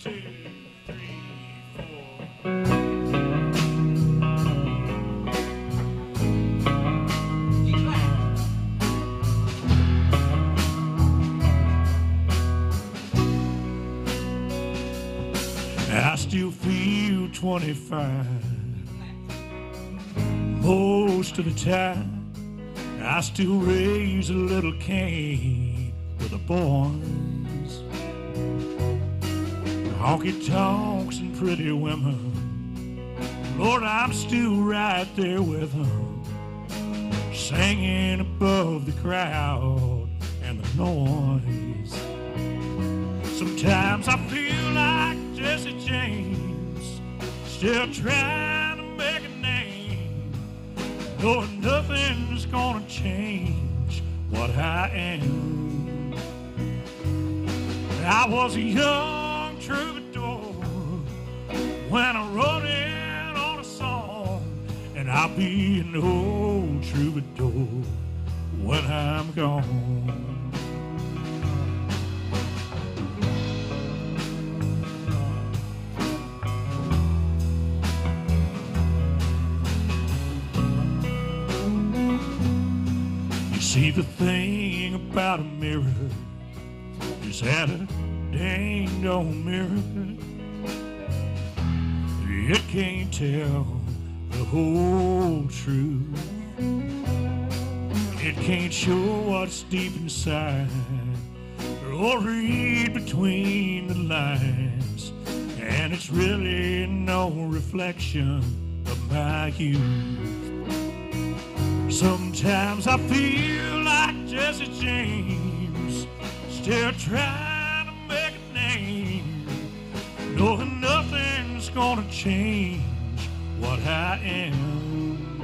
2, 3, 4. I still feel 25 most of the time. I still raise a little Cain with the boys. Honky tonks and pretty women, Lord, I'm still right there with them, singing above the crowd and the noise. Sometimes I feel like Jesse James, still trying to make a name, knowing nothing's gonna change what I am. I was a young troubadour when I wrote it on a song, and I'll be an old troubadour when I'm gone. See, the thing about a mirror is that a dang old mirror, it can't tell the whole truth. It can't show what's deep inside or read between the lines, and it's really no reflection of my youth. Sometimes I feel like Jesse James, still trying to make a name, knowing nothing's gonna change what I am.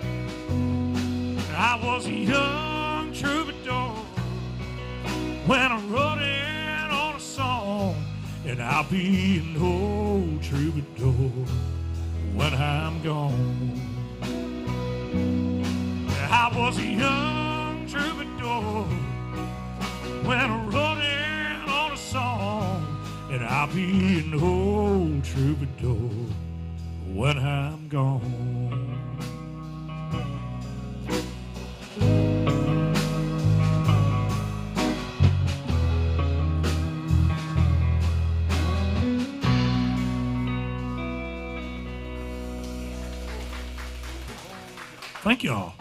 I was a young troubadour when I wrote it on a song, and I'll be an old troubadour when I'm gone. I was a young troubadour when I wrote it on a song, and I'll be an old troubadour when I'm gone. Thank y'all.